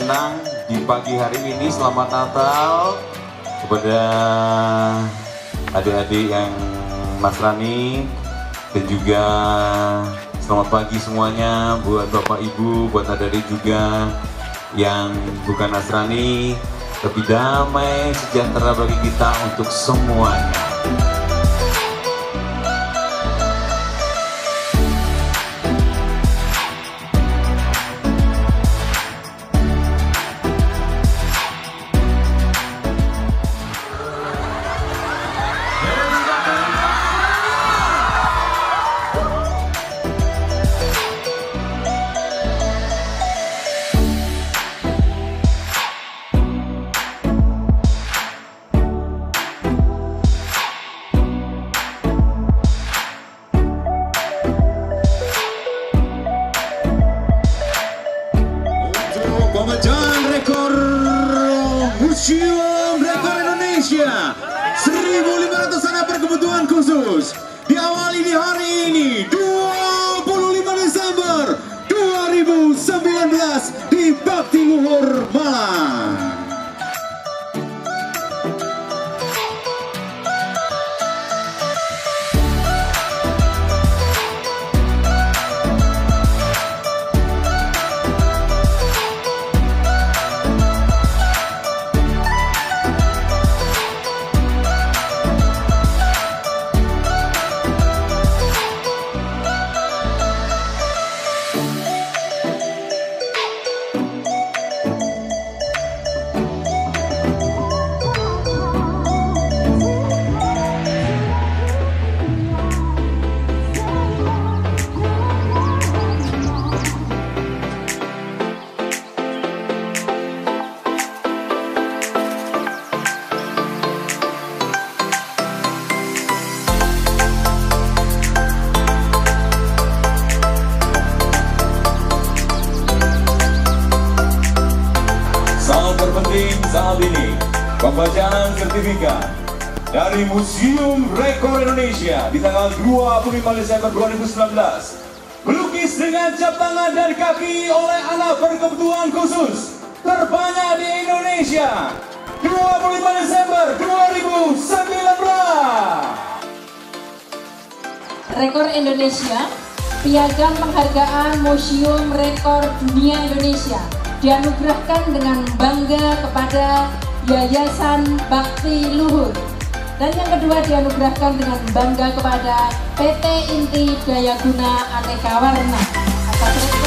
senang di pagi hari ini. Selamat Natal kepada adik-adik yang Nasrani, dan juga selamat pagi semuanya buat Bapak Ibu, buat adik-adik juga yang bukan Nasrani, tapi damai sejahtera bagi kita untuk semuanya. Pemecahkan rekor Museum Rekor Indonesia 1.500 anak berkebutuhan khusus diawali di hari ini 25 Desember 2019 di Bakti Luhur Malang. Terpenting saat ini, pembacaan sertifikat dari Museum Rekor Indonesia di tanggal 25 Desember 2019. Melukis dengan cap tangan dan kaki oleh anak berkebutuhan khusus terbanyak di Indonesia 25 Desember 2019. Rekor Indonesia, piagam penghargaan Museum Rekor Dunia Indonesia dianugerahkan dengan bangga kepada Yayasan Bakti Luhur, dan yang kedua dianugerahkan dengan bangga kepada PT Inti Daya Guna Aneka Warna atas